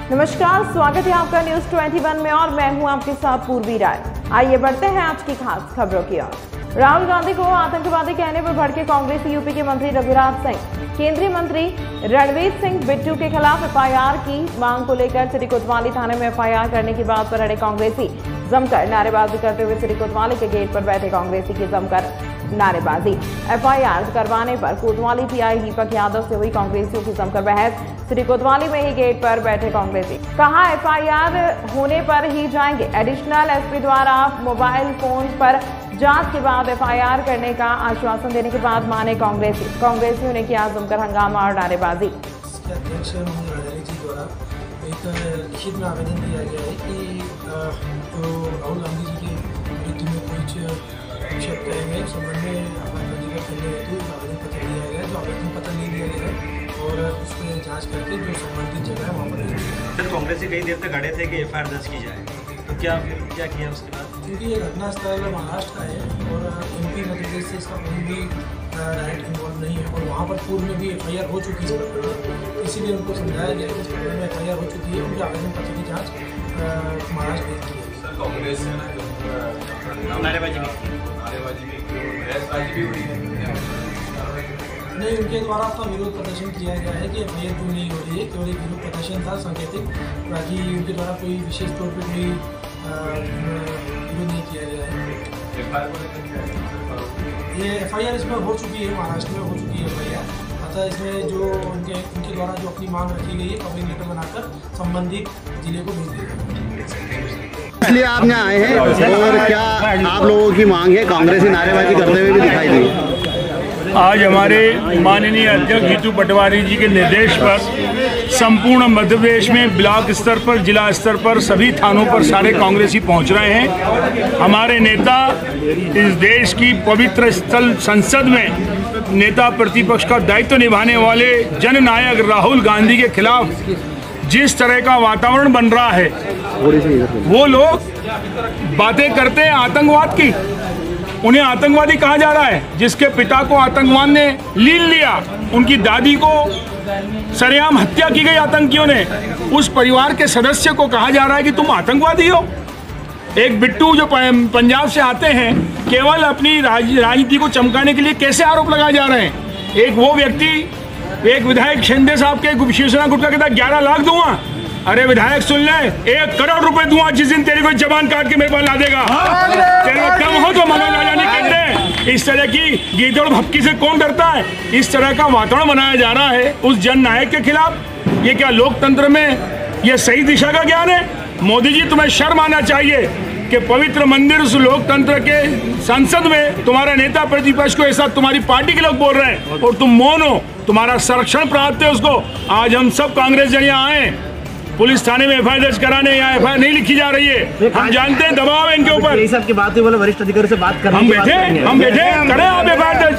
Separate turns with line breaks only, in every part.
नमस्कार, स्वागत है आपका न्यूज 21 में और मैं हूं आपके साथ पूर्वी राय। आइए बढ़ते हैं आज की खास खबरों की ओर। राहुल गांधी को आतंकवादी कहने पर भड़के कांग्रेसी यूपी के मंत्री रघुराज सिंह, केंद्रीय मंत्री रणवीर सिंह बिट्टू के खिलाफ एफआईआर की मांग को लेकर सिटी कोतवाली थाने में एफआईआर करने की बात पर अड़े कांग्रेसी। जमकर नारेबाजी करते हुए सिटी कोतवाली के गेट पर बैठे कांग्रेसी की जमकर नारेबाजी। एफआईआर करवाने पर कोतवाली पीआई दीपक यादव से हुई कांग्रेसियों की जमकर बहस। सिटी कोतवाली में ही गेट पर बैठे कांग्रेसी कहा एफआईआर होने पर ही जाएंगे। एडिशनल एसपी द्वारा मोबाइल फोन पर जांच के बाद एफआईआर करने का आश्वासन देने के बाद माने कांग्रेसियों ने किया जमकर हंगामा और नारेबाजी।
अध्यक्ष जी द्वारा एक लिखित में आवेदन दिया गया है कि जो राहुल गांधी जी के मृत्यु में कुछ आक्षेप कहे गए संबंध में पंजीकृत करने हेतु आवेदन पत्र दिया गया है। जो आवेदन पत्र नहीं दिया गया है और उस पर जाँच करके जो संबंधित जगह है वहाँ पर
कांग्रेस से कई देर तक अड़े थे कि एफआईआर दर्ज की जाए, तो क्या किया उसके बाद?
क्योंकि ये घटनास्थल महाराष्ट्र का है और एमपी मध्य प्रदेश से इसका कोई भी डायरेक्ट इन्वॉल्व नहीं है और वहाँ पर पूर्व में भी एफआईआर हो चुकी है, इसीलिए उनको समझाया गया कि इस प्रकरण में एफआईआर हो चुकी है। उनके आवेदन पत्र की जाँच महाराष्ट्र भेज की है।
कांग्रेस से नारेबाजी
नहीं, उनके द्वारा अपना विरोध प्रदर्शन किया गया है कि एफआईआर क्यों नहीं हो रही है, केवल एक विरोध प्रदर्शन था सांकेतिक, बाकी उनके द्वारा कोई विशेष तौर पर कोई विरोध नहीं किया गया है। ये एफआईआर इसमें हो चुकी है, महाराष्ट्र में हो चुकी है एफआईआर। अतः इसमें जो उनके द्वारा जो अपनी मांग रखी गई है कवरिंग लेटर बनाकर संबंधित जिले को भेज दिया।
इसलिए आप यहाँ आए हैं और क्या आप लोगों की मांग है? कांग्रेसी नारेबाजी करते हुए भी दिखाई दी।
आज हमारे माननीय अध्यक्ष जीतू पटवारी जी के निर्देश पर संपूर्ण मध्य प्रदेश में ब्लॉक स्तर पर, जिला स्तर पर, सभी थानों पर सारे कांग्रेसी पहुंच रहे हैं। हमारे नेता इस देश की पवित्र स्थल संसद में नेता प्रतिपक्ष का दायित्व निभाने वाले जननायक राहुल गांधी के खिलाफ जिस तरह का वातावरण बन रहा है, वो लोग बातें करते हैं आतंकवाद की। उन्हें आतंकवादी कहा जा रहा है। जिसके पिता को आतंकवाद ने लील लिया, उनकी दादी को सरेआम हत्या की गई आतंकियों ने, उस परिवार के सदस्य को कहा जा रहा है कि तुम आतंकवादी हो। एक बिट्टू जो पंजाब से आते हैं, केवल अपनी राजनीति को चमकाने के लिए कैसे आरोप लगाए जा रहे हैं। एक वो व्यक्ति, एक विधायक शिंदे साहब के शिवसेना गुट का कहता 11 लाख दूंगा। अरे विधायक सुन ले, 1 करोड़ रुपए दूंगा जिस दिन तेरी कोई जबान काट के मेरे पास ला देगा। तेरे को कम हो तो मनोज राजानी कहते। इस तरह की गीदड़ भपकी से कौन डरता है? इस तरह का वातावरण बनाया जा रहा है उस जननायक के खिलाफ। ये क्या लोकतंत्र में ये सही दिशा का ज्ञान है? मोदी जी, तुम्हें शर्म आना चाहिए कि पवित्र मंदिर उस लोकतंत्र के संसद में तुम्हारा नेता प्रतिपक्ष को ऐसा तुम्हारी पार्टी के लोग बोल रहे हैं और तुम मौन हो। तुम्हारा संरक्षण प्राप्त है उसको। आज हम सब कांग्रेस जन यहाँ आए पुलिस थाने में एफआईआर दर्ज कराने, यहाँ एफआईआर नहीं लिखी जा रही है। हम जानते हैं दबाव है इनके ऊपर।
यही सब की बात बोले वरिष्ठ अधिकारी से बात करने
हम बैठे करें आप एफआईआर दर्ज।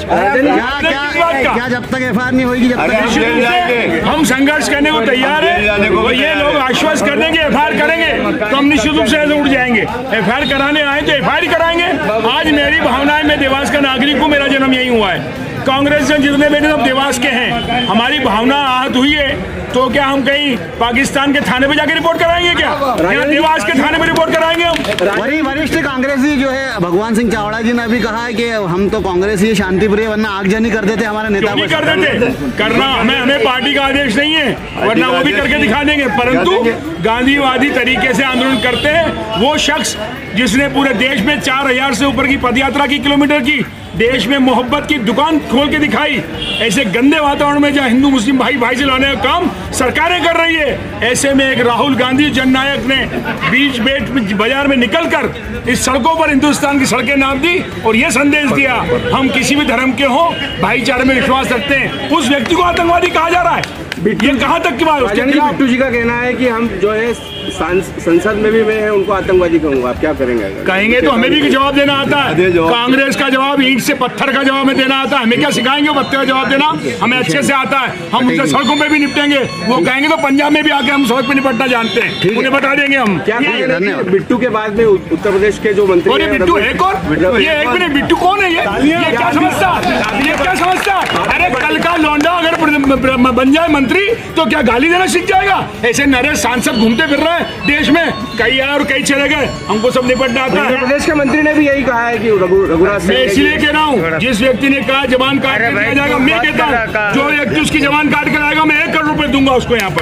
क्या जब तक एफआईआर नहीं होगी जब तक
हम संघर्ष करने को तैयार है। वो ये लोग आश्वस्त कर देंगे एफआईआर करेंगे तो हम निश्चित रूप से ऐसे उठ जाएंगे। एफआईआर कराने आए तो एफआईआर कराएंगे। आज मेरी भावनाएं, मैं देवास का नागरिक हूँ, मेरा जन्म यहीं हुआ है। कांग्रेस जन जितने बेटे सब देवास के हैं। हमारी भावना आहत हुई है तो क्या हम कहीं पाकिस्तान के थाने पे जाके रिपोर्ट कराएंगे? क्या यहाँ देवास के थाने पे रिपोर्ट कराएंगे हम?
वरिष्ठ कांग्रेसी जो है भगवान सिंह चावड़ा जी ने अभी कहा है कि हम तो कांग्रेसी शांतिप्रिय, वरना आगजनी कर देते हमारे नेता को।
कर देते करना, हमें पार्टी का आदेश नहीं है, वरना वो भी करके दिखा देंगे। परंतु गांधीवादी तरीके से आंदोलन करते हैं वो शख्स जिसने पूरे देश में 4000 से ऊपर की पदयात्रा की, किलोमीटर की, देश में मोहब्बत की दुकान खोल के दिखाई। ऐसे गंदे वातावरण में जहाँ हिंदू मुस्लिम भाई से लाने का काम सरकारें कर रही है, ऐसे में एक राहुल गांधी जननायक ने बीच बाजार में निकलकर इस सड़कों पर हिंदुस्तान की सड़कें नाप दी और ये संदेश दिया हम किसी भी धर्म के हों, भाईचारे में विश्वास रखते हैं। उस व्यक्ति को आतंकवादी कहा जा रहा है। ये कहाँ तक की बात?
बिट्टू जी का कहना है कि हम जो है संसद में भी मैं है उनको आतंकवादी कहूंगा। आप क्या करेंगे?
कहेंगे तो हमें भी जवाब देना आता है। कांग्रेस का जवाब ईंट से पत्थर का जवाब में देना आता है, हमें क्या सिखाएंगे वो पत्थर का जवाब देना? हमें अच्छे से आता है, हम उनसे सड़कों पे भी निपटेंगे। वो कहेंगे तो पंजाब में भी आके हम सड़क पे निपटना जानते हैं, उन्हें बता देंगे हम।
क्या बिट्टू के बाद में उत्तर प्रदेश के जो मंत्री
और बिट्टू है कौन? ये एक मिनट, बिट्टू कौन है? ये क्या समझता है? ये क्या समझता है? अरे कल का लौंडा अगर बन जाए मंत्री तो क्या गाली देना सीख जाएगा? ऐसे नरेश सांसद घूमते फिर रहे हैं देश में, कई आए और कई चले गए, हमको सब निपटना आता है।
प्रदेश के मंत्री ने भी यही कहा है कि रघुराज सिंह,
मैं इसलिए कह रहा हूँ, जिस व्यक्ति ने कहा जवान काट के दिया जाएगा, मैं कहता हूँ जो व्यक्ति उसकी जवान काट के लाएगा मैं 1 करोड़ रुपए दूंगा उसको। यहाँ पर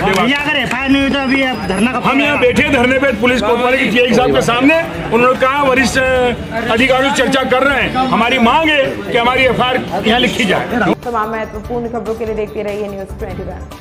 हम यहाँ बैठे धरने पे पुलिस कोतवाली के टीआई साहब के सामने, उन्होंने कहा वरिष्ठ अधिकारियों से चर्चा कर रहे हैं, हमारी मांग है कि हमारी एफआईआर यहाँ लिखी जाए।
तमाम महत्वपूर्ण खबरों के लिए देखते रहिए News 21।